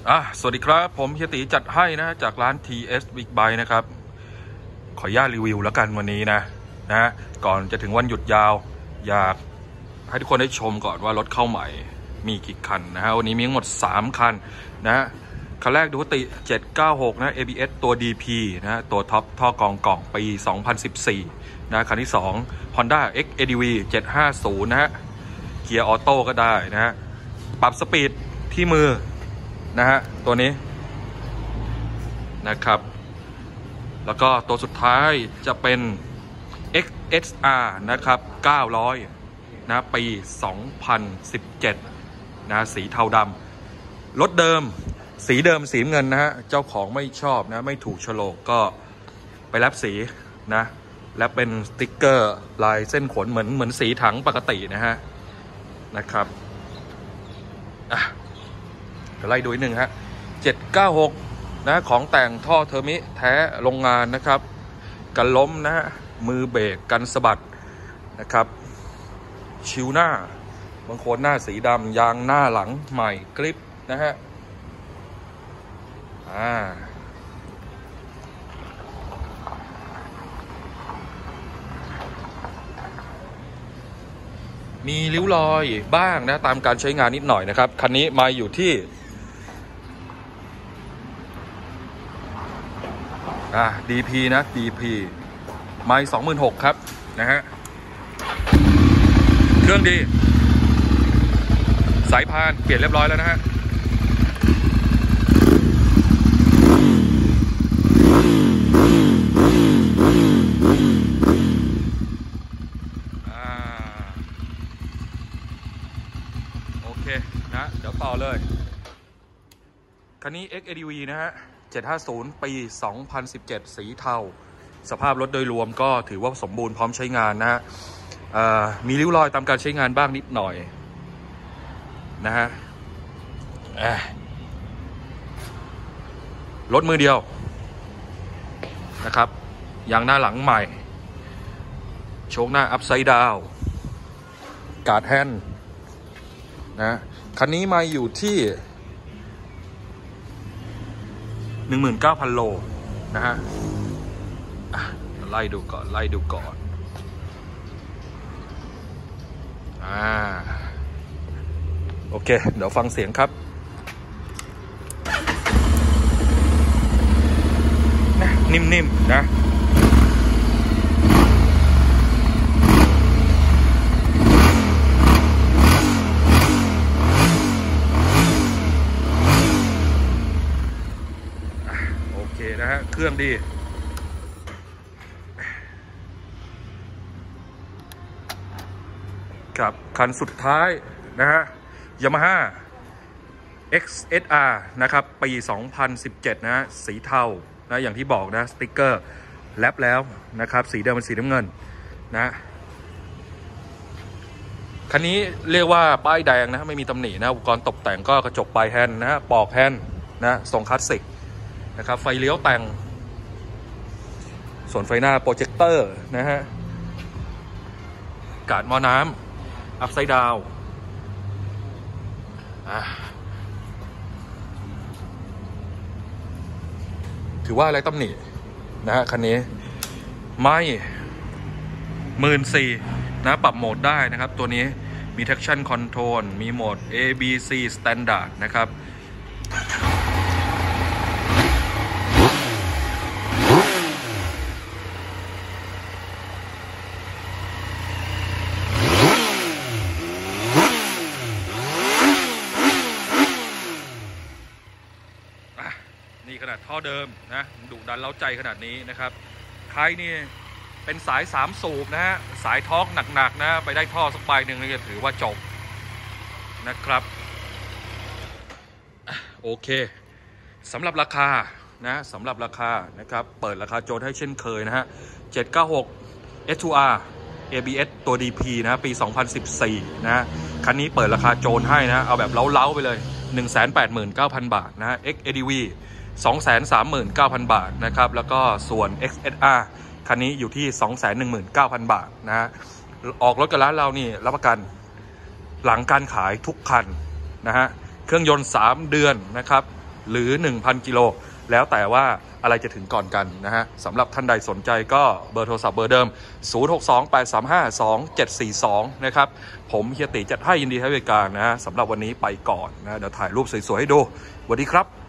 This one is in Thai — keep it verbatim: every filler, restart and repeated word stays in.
อ่ะสวัสดีครับผมเฮียตีจัดให้นะจากร้าน ที เอส Big Bike นะครับขออนุญาตรีวิวแล้วกันวันนี้นะนะก่อนจะถึงวันหยุดยาวอยากให้ทุกคนได้ชมก่อนว่ารถเข้าใหม่มีกี่คันนะฮะวันนี้มีทั้งหมดสามคันนะคันแรกดูติเจ็ดเก้าหกนะ เอ บี เอส ตัว ดี พี นะตัวท็อปท่อกองกล่องปีสองพันสิบสี่นะคันที่สอง Honda เอ็กซ์ เอ ดี วี เจ็ดห้าศูนย์นะฮะเกียร์ออโต้ก็ได้นะฮะปรับสปีดที่มือนะฮะตัวนี้นะครับแล้วก็ตัวสุดท้ายจะเป็น เอ็กซ์ เอส อาร์ นะครับเก้าร้อยนะปีสองพันสิบเจ็ดนะสีเทาดำรถเดิมสีเดิมสีเงินนะฮะเจ้าของไม่ชอบนะไม่ถูกโฉลกก็ไปแลบสีนะและเป็นสติ๊กเกอร์ลายเส้นขนเหมือนเหมือนสีถังปกตินะฮะนะครับอ่ะไล่ดูอีกหนึ่งฮะเจ็ดเก้าหกนะของแต่งท่อเทอร์มิแท้โรงงานนะครับกันล้มนะฮะมือเบรกกันสะบัดนะครับชิวหน้าบางคนหน้าสีดำยางหน้าหลังใหม่กริปนะฮะอ่ามีริ้วรอยบ้างนะตามการใช้งานนิดหน่อยนะครับคันนี้มาอยู่ที่อ่า ดี พี นะ ดี พี ไมล์ สองหมื่นหกพัน ครับนะฮะเครื่องดีสายพานเปลี่ยนเรียบร้อยแล้วนะฮะโอเคนะเดี๋ยวต่อเลยคันนี้ เอ็กซ์ เอ ดี วี นะฮะเจ็ดห้าศูนย์ปีสองพันสิบเจ็ดสีเทาสภาพรถโดยรวมก็ถือว่าสมบูรณ์พร้อมใช้งานนะฮะมีริ้วรอยตามการใช้งานบ้างนิดหน่อยนะฮะรถมือเดียวนะครับยางหน้าหลังใหม่โชคหน้าอัพไซด์ดาวกาดแฮนด์นะคันนี้มาอยู่ที่หนึ่งหมื่นเก้าพันโลนะฮะไล่ดูก่อนไล่ดูก่อนอ่าโอเคเดี๋ยวฟังเสียงครับนะนิ่มๆนะโอเคนะฮะเครื่องดีครับคันสุดท้ายนะฮะ Yamaha เอ็กซ์ เอส อาร์ นะครับปีสองพันสิบเจ็ดนะฮะสีเทานะอย่างที่บอกนะสติ๊กเกอร์แลปแล้วนะครับสีเดิมเป็นสีน้ำเงินนะคันนี้เรียกว่าป้ายแดงนะไม่มีตำหนินะอุปกรณ์ตกแต่งก็กระจกปลายแฮนด์นะฮะปอกแฮนด์นะทรงคลาสสิกนะครับไฟเลี้ยวแต่งส่วนไฟหน้าโปรเจคเตอร์นะฮะกาดหม้อน้ำอัพไซด์ดาวถือว่าอะไรตำหนินะฮะคันนี้ไม่หมื่นสี่นะปรับโหมดได้นะครับตัวนี้มี traction control มีโหมด A B C standard นะครับนี่ขนาดท่อเดิมนะดุดันเล้าใจขนาดนี้นะครับใครนี่เป็นสายสามสูบนะฮะสายท็อกหนักๆนะไปได้ท่อสักใบหนึ่งนี่จะถือว่าจบนะครับโอเคสำหรับราคานะสำหรับราคานะครับเปิดราคาโจทย์ให้เช่นเคยนะฮะเจ็ดเก้าหก เอส ทู อาร์ เอ บี เอส ตัว ดี พี นะปีสองพันสิบสี่นะคันนี้เปิดราคาโจทย์ให้นะเอาแบบเล้าๆไปเลย หนึ่งแสนแปดหมื่นเก้าพัน บาทนะฮะ เอ็กซ์ เอ ดี วี สองแสนสามหมื่นเก้าพัน บาทนะครับแล้วก็ส่วน เอ็กซ์ เอส อาร์ คันนี้อยู่ที่ สองแสนหนึ่งหมื่นเก้าพัน บาทนะฮะออกรถกับร้านเรานี่รับประกันหลังการขายทุกคันนะฮะเครื่องยนต์สามเดือนนะครับหรือ หนึ่งพัน กิโลแล้วแต่ว่าอะไรจะถึงก่อนกันนะฮะสำหรับท่านใดสนใจก็เบอร์โทรศัพท์เบอร์เดิม ศูนย์ หก สอง แปด สาม ห้า สอง เจ็ด สี่ สอง นะครับผมเฮียติจัดให้ยินดีให้บริการนะฮะสำหรับวันนี้ไปก่อนนะเดี๋ยวถ่ายรูปสวยๆให้ดูสวัสดีครับ